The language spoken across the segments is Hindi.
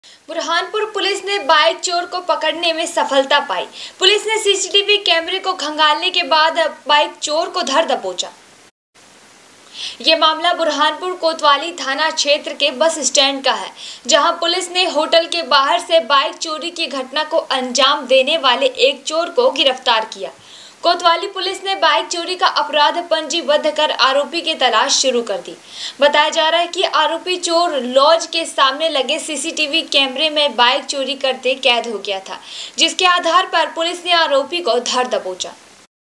बुरहानपुर पुलिस ने बाइक चोर को पकड़ने में सफलता पाई। पुलिस ने सीसीटीवी कैमरे को खंगालने के बाद बाइक चोर को धर दबोचा। ये मामला बुरहानपुर कोतवाली थाना क्षेत्र के बस स्टैंड का है, जहां पुलिस ने होटल के बाहर से बाइक चोरी की घटना को अंजाम देने वाले एक चोर को गिरफ्तार किया। कोतवाली पुलिस ने बाइक चोरी का अपराध पंजीबद्ध कर आरोपी की तलाश शुरू कर दी। बताया जा रहा है कि आरोपी चोर लॉज के सामने लगे सीसीटीवी कैमरे में बाइक चोरी करते कैद हो गया था, जिसके आधार पर पुलिस ने आरोपी को धर दबोचा।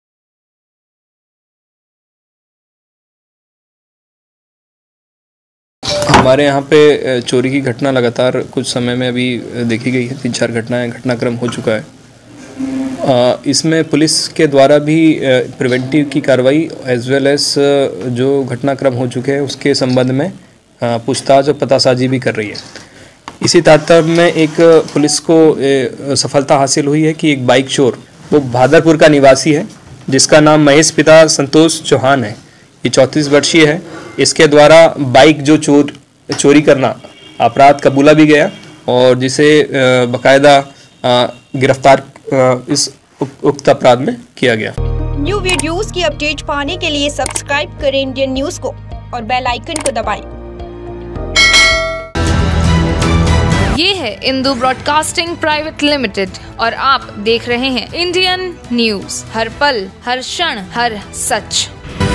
हमारे यहाँ पे चोरी की घटना लगातार कुछ समय में अभी देखी गई है। 3-4 घटनाक्रम हो चुका है। इसमें पुलिस के द्वारा भी प्रिवेंटिव की कार्रवाई एज वेल एज जो घटनाक्रम हो चुके हैं उसके संबंध में पूछताछ और पतासाजी भी कर रही है। इसी तारतम्य में एक पुलिस को सफलता हासिल हुई है कि एक बाइक चोर, वो भादरपुर का निवासी है, जिसका नाम महेश पिता संतोष चौहान है। ये 34 वर्षीय है। इसके द्वारा बाइक जो चोरी करना अपराध कबूला भी गया और जिसे बाकायदा गिरफ्तार इस उक्त अपराध में किया गया। न्यू वीडियोस की अपडेट पाने के लिए सब्सक्राइब करें इंडियन न्यूज को और बेल आइकन को दबाएं। ये है इंदू ब्रॉडकास्टिंग प्राइवेट लिमिटेड और आप देख रहे हैं इंडियन न्यूज, हर पल, हर क्षण, हर सच।